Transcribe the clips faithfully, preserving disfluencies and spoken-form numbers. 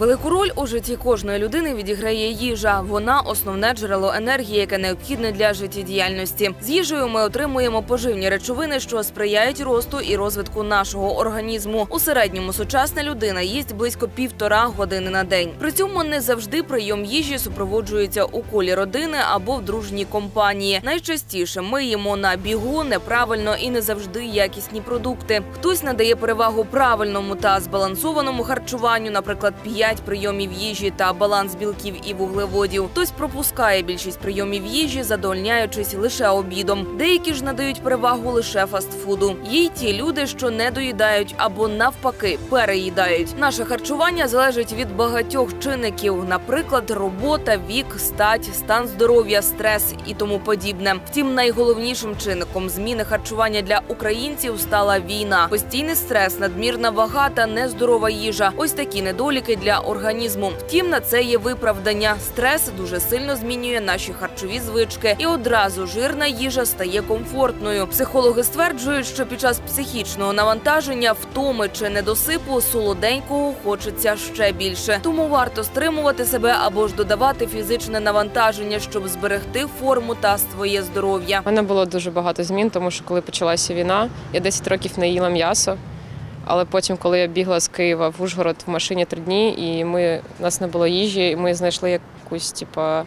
Велику роль у житті кожної людини відіграє їжа. Вона – основне джерело енергії, яке необхідне для життєдіяльності. З їжею ми отримуємо поживні речовини, що сприяють росту і розвитку нашого організму. У середньому сучасна людина їсть близько півтора години на день. При цьому не завжди прийом їжі супроводжується у колі родини або в дружній компанії. Найчастіше ми їмо на бігу, неправильно і не завжди якісні продукти. Хтось надає перевагу правильному та збалансованому харчуванню, наприклад, п'ять прийомів їжі та баланс білків і вуглеводів. Хтось пропускає більшість прийомів їжі, задовольняючись лише обідом. Деякі ж надають перевагу лише фастфуду. Є й ті люди, що не доїдають або навпаки переїдають. Наше харчування залежить від багатьох чинників, наприклад, робота, вік, стать, стан здоров'я, стрес і тому подібне. Втім, найголовнішим чинником зміни харчування для українців стала війна. Постійний стрес, надмірна вага та нездорова їжа – ось такі недоліки для організму. Втім, на це є виправдання. Стрес дуже сильно змінює наші харчові звички, і одразу жирна їжа стає комфортною. Психологи стверджують, що під час психічного навантаження, втоми чи недосипу солоденького хочеться ще більше. Тому варто стримувати себе або ж додавати фізичне навантаження, щоб зберегти форму та своє здоров'я. У мене було дуже багато змін, тому що коли почалася війна, я десять років не їла м'ясо. Але потім, коли я бігла з Києва в Ужгород в машині три дні, і ми, у нас не було їжі, і ми знайшли якусь типу,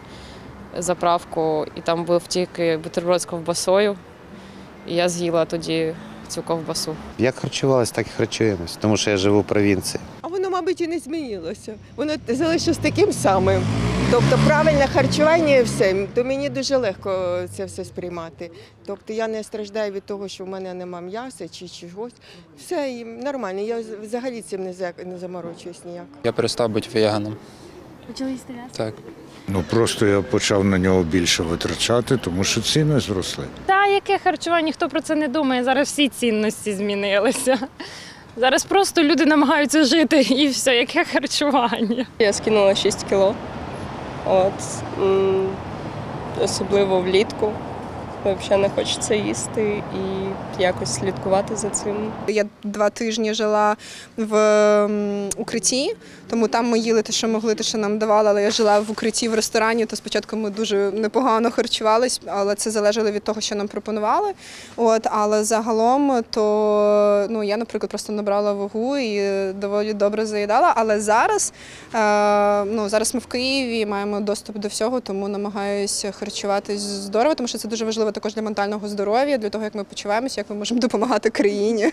заправку, і там був тільки бутерброд з ковбасою, і я з'їла тоді цю ковбасу. Як харчувалися, так і харчуємось, тому що я живу в провінції. А воно, мабуть, і не змінилося. Воно залишилось таким самим. Тобто правильне харчування і все, то мені дуже легко це все сприймати. Тобто я не страждаю від того, що в мене нема м'яса чи чогось. Все і нормально, я взагалі цим не заморочуюсь ніяк. Я перестав бути веганом. Почали їсти м'ясо? Так. Ну, просто я почав на нього більше витрачати, тому що ціни зросли. Та, яке харчування, ніхто про це не думає. Зараз всі цінності змінилися. Зараз просто люди намагаються жити і все, яке харчування. Я скинула шість кіло, от, особливо влітку. Взагалі не хочеться їсти і якось слідкувати за цим. Я два тижні жила в укритті, тому там ми їли те, що могли, те, що нам давали, але я жила в укритті в ресторані, то спочатку ми дуже непогано харчувались, але це залежало від того, що нам пропонували. От, але загалом, то ну, я, наприклад, просто набрала вагу і доволі добре заїдала, але зараз, ну, зараз ми в Києві, маємо доступ до всього, тому намагаюся харчуватись здорово, тому що це дуже важливо також для ментального здоров'я, для того, як ми почуваємося, як ми можемо допомагати країні.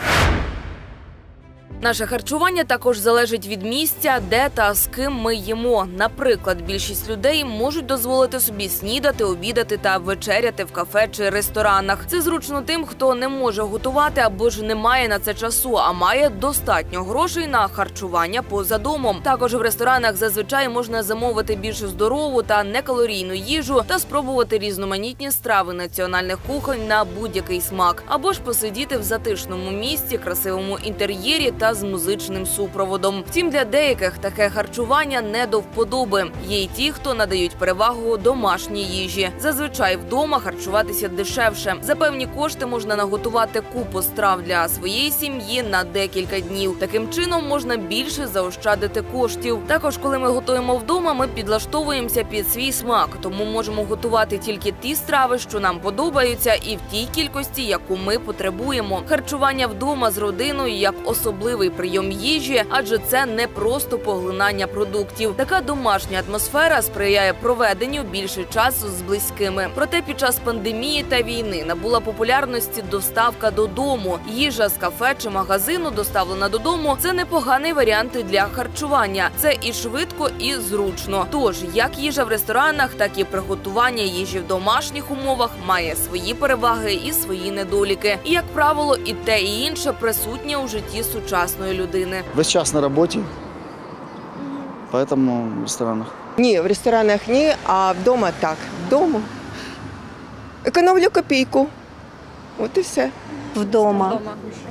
Наше харчування також залежить від місця, де та з ким ми їмо. Наприклад, більшість людей можуть дозволити собі снідати, обідати та вечеряти в кафе чи ресторанах. Це зручно тим, хто не може готувати або ж не має на це часу, а має достатньо грошей на харчування поза домом. Також в ресторанах зазвичай можна замовити більш здорову та некалорійну їжу та спробувати різноманітні страви національних кухонь на будь-який смак. Або ж посидіти в затишному місці, красивому інтер'єрі та з музичним супроводом. Втім, для деяких таке харчування не до вподоби. Є й ті, хто надають перевагу домашній їжі. Зазвичай вдома харчуватися дешевше. За певні кошти можна наготувати купу страв для своєї сім'ї на декілька днів. Таким чином можна більше заощадити коштів. Також, коли ми готуємо вдома, ми підлаштовуємося під свій смак. Тому можемо готувати тільки ті страви, що нам подобаються, і в тій кількості, яку ми потребуємо. Харчування вдома з родиною як особливий прийом їжі, адже це не просто поглинання продуктів. Така домашня атмосфера сприяє проведенню більше часу з близькими. Проте під час пандемії та війни набула популярності доставка додому. Їжа з кафе чи магазину, доставлена додому – це непоганий варіант для харчування. Це і швидко, і зручно. Тож, як їжа в ресторанах, так і приготування їжі в домашніх умовах має свої переваги і свої недоліки. І, як правило, і те, і інше присутнє у житті сучасної людини. Весь час на роботі, тому в ресторанах. Ні, в ресторанах ні, а вдома так. Вдома. Економлю копійку. От і все. Вдома. Вдома.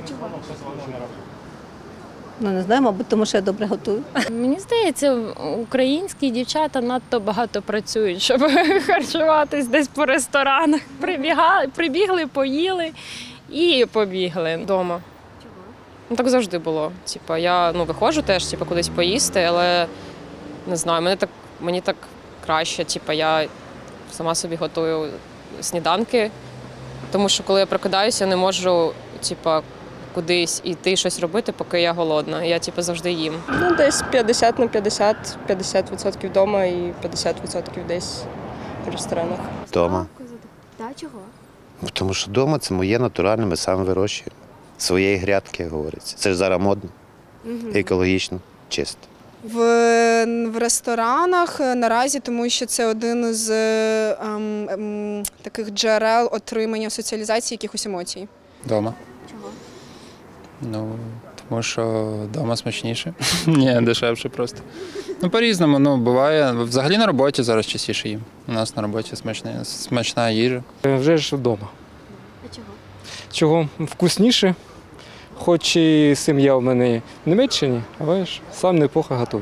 Ну, не знаю, мабуть, тому що я добре готую. Мені здається, українські дівчата надто багато працюють, щоб харчуватись десь по ресторанах. Прибігали, прибігли, поїли і побігли. Вдома. Ну, так завжди було. Типа, я ну, виходжу теж типа, кудись поїсти, але не знаю, мені так, мені так краще. Типа, я сама собі готую сніданки, тому що коли я прокидаюся, я не можу типа, кудись іти щось робити, поки я голодна. Я типу, завжди їм. Ну, десь п'ятдесят на п'ятдесят, п'ятдесят відсотків вдома і п'ятдесят відсотків десь в ресторанах. Вдома. Да, чого? Тому що вдома це моє натуральне, ми самі вирощуємо. Своєї грядки, як говориться. Це ж зараз модно, Угу. екологічно, чисто. В, в ресторанах наразі, тому що це один з ем, ем, таких джерел отримання соціалізації якихось емоцій. Дома. Чого? Ну, тому що вдома смачніше. Ні, дешевше просто. Ну, по-різному, ну, буває. Взагалі на роботі зараз частіше їм. У нас на роботі смачна, смачна їжа. Вже ж вдома. А чого? Чого? Вкусніше. Хоч і сім'я в мене в Німеччині, але ж сам непогано готую.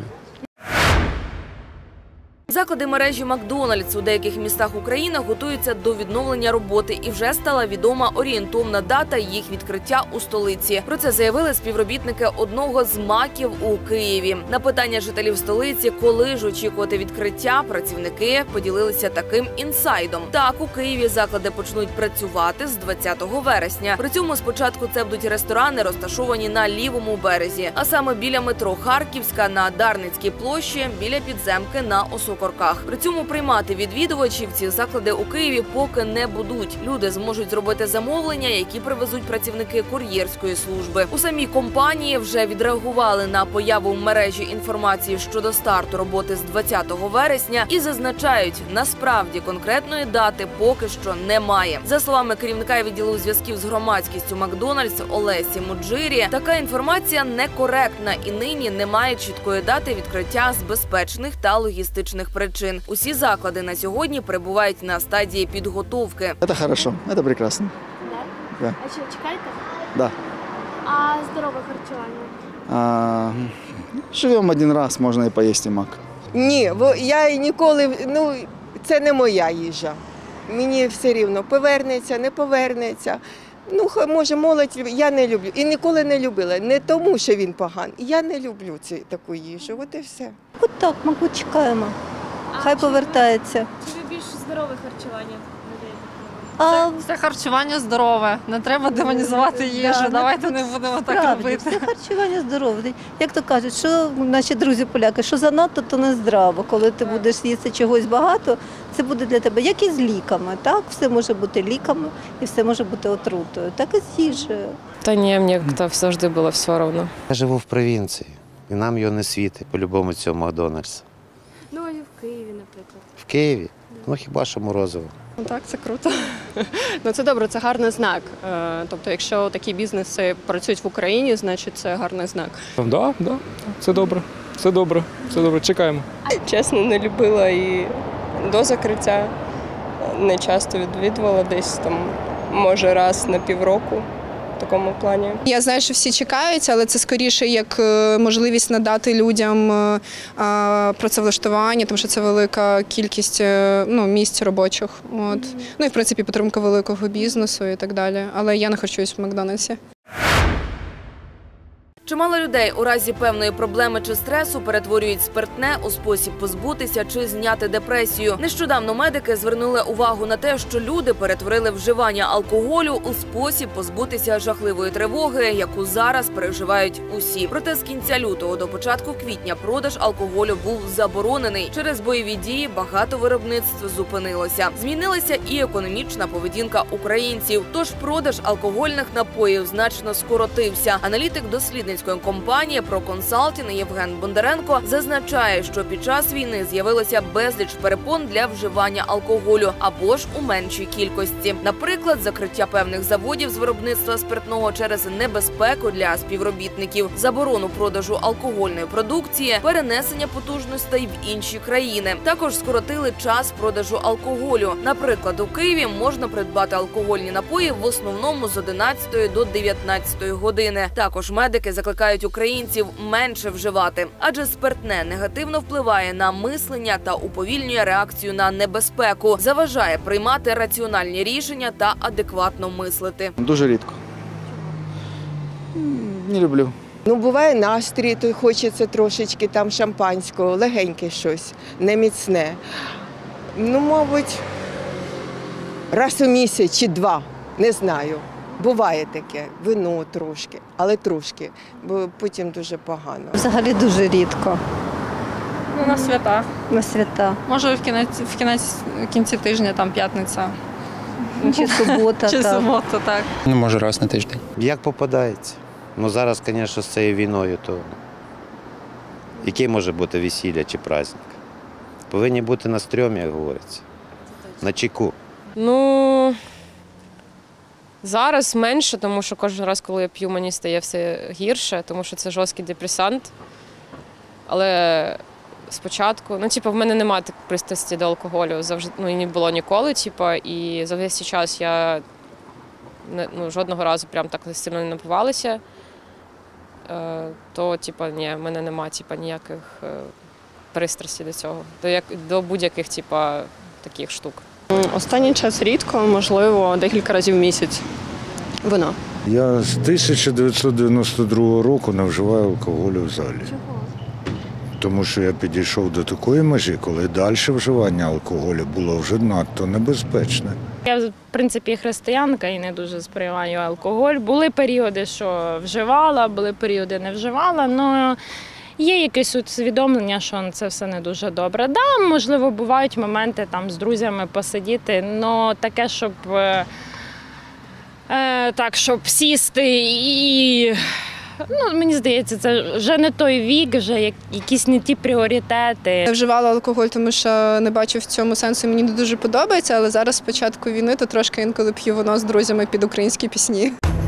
Заклади мережі «Макдональдс» у деяких містах України готуються до відновлення роботи і вже стала відома орієнтовна дата їх відкриття у столиці. Про це заявили співробітники одного з маків у Києві. На питання жителів столиці, коли ж очікувати відкриття, працівники поділилися таким інсайдом. Так, у Києві заклади почнуть працювати з двадцятого вересня. При цьому спочатку це будуть ресторани, розташовані на лівому березі, а саме біля метро Харківська, на Дарницькій площі, біля підземки на Осокорках. При цьому приймати відвідувачів ці заклади у Києві поки не будуть. Люди зможуть зробити замовлення, які привезуть працівники кур'єрської служби. У самій компанії вже відреагували на появу в мережі інформації щодо старту роботи з двадцятого вересня і зазначають, насправді конкретної дати поки що немає. За словами керівника відділу зв'язків з громадськістю «Макдональдс» Олесі Муджирі, така інформація некоректна і нині немає чіткої дати відкриття з безпечних та логістичних причин. Усі заклади на сьогодні перебувають на стадії підготовки. Це хорошо, це прекрасно. Да? Да. А що, чекаєте? Да. А здорове харчування? А, живемо один раз, можна і поїсти мак. Ні, бо я ніколи, ну, це не моя їжа. Мені все рівно, повернеться, не повернеться. Ну, може, молодь, я не люблю. І ніколи не любила. Не тому, що він поганий. Я не люблю цю таку їжу, от і все. От так, мабуть, чекаємо. Хай повертається. Чи ви більш здорове харчування? А, Все харчування здорове, не треба демонізувати їжу, Да, давайте ну, не будемо так справді, робити. все харчування здорове. Як то кажуть, що наші друзі-поляки, що занадто, то не здраво. Коли ти будеш їсти чогось багато, це буде для тебе, як і з ліками. Так, все може бути ліками і все може бути отрутою. Так і з їжею. Та ні, мені завжди було все одно. Я живу в провінції, і нам його не світить, по-любому цього Макдональдса. Ну, і в Києві, наприклад. В Києві? Ну хіба що морозиво. Ну, так, це круто. Ну, це добре, це гарний знак. Е, Тобто, якщо такі бізнеси працюють в Україні, значить це гарний знак. Так, да, да, це добре, це добре, це добре, чекаємо. Чесно, не любила і до закриття. Не часто відвідувала, десь там, може, раз на півроку. В такому плані. Я знаю, що всі чекають, але це скоріше як е, можливість надати людям е, е, працевлаштування, тому що це велика кількість е, ну, місць робочих. От. Ну і в принципі підтримка великого бізнесу і так далі. Але я не харчуюсь в Макдональдсі. Чимало людей у разі певної проблеми чи стресу перетворюють спиртне у спосіб позбутися чи зняти депресію. Нещодавно медики звернули увагу на те, що люди перетворили вживання алкоголю у спосіб позбутися жахливої тривоги, яку зараз переживають усі. Проте з кінця лютого до початку квітня продаж алкоголю був заборонений. Через бойові дії багато виробництв зупинилося. Змінилася і економічна поведінка українців. Тож продаж алкогольних напоїв значно скоротився. Аналітик дослідницької компанії «Проконсалтінг» Євген Бондаренко зазначає, що під час війни з'явилося безліч перепон для вживання алкоголю або ж у меншій кількості. Наприклад, закриття певних заводів з виробництва спиртного через небезпеку для співробітників, заборону продажу алкогольної продукції, перенесення потужностей в інші країни. Також скоротили час продажу алкоголю. Наприклад, у Києві можна придбати алкогольні напої в основному з одинадцятої до дев'ятнадцятої години. Також медики закликають українців менше вживати, адже спиртне негативно впливає на мислення та уповільнює реакцію на небезпеку, заважає приймати раціональні рішення та адекватно мислити. Дуже рідко. Не люблю. Ну, буває настрій, то хочеться трошечки там шампанського, легеньке щось, не міцне. Ну, мабуть, раз у місяць чи два, не знаю. Буває таке, вино трошки, але трошки, бо потім дуже погано. Взагалі дуже рідко. Ну, на свята. На свята. Може, в кінець, в кінець в кінці тижня, там п'ятниця. Чи субота. Чи так. субота, так. Ну, може, раз на тиждень. Як попадається. Ну зараз, звісно, з цією війною, то який може бути весілля чи праздник? Повинні бути на стрьомі, як говориться, на чеку. Ну, зараз менше, тому що кожен раз, коли я п'ю, мені стає все гірше, тому що це жорсткий депресант. Але спочатку, ну, типу, в мене немає пристрасті до алкоголю, завжди, ну, і не було ніколи, типу, і за весь цей час я не, ну, жодного разу прям так сильно не напивалася. Е, то, типу, ні, в мене немає, типу, ніяких е, пристрасті до цього, до, як, до будь-яких, типу, таких штук. Останній час рідко, можливо, декілька разів в місяць. Вино. Я з тисяча дев'ятсот дев'яносто другого року не вживаю алкоголю взагалі. Чого? Тому що я підійшов до такої межі, коли далі вживання алкоголю було вже надто небезпечне. Я, в принципі, християнка і не дуже сприймаю алкоголь. Були періоди, що вживала, були періоди, не вживала, але є якесь усвідомлення, що це все не дуже добре. Да, можливо, бувають моменти там з друзями посидіти, але таке, щоб е, е, так, щоб сісти і... Ну, мені здається, це вже не той вік, вже якісь не ті пріоритети. Я вживала алкоголь, тому що не бачу в цьому сенсу, мені не дуже подобається, але зараз з початку війни то трошки інколи п'ю вино з друзями під українські пісні.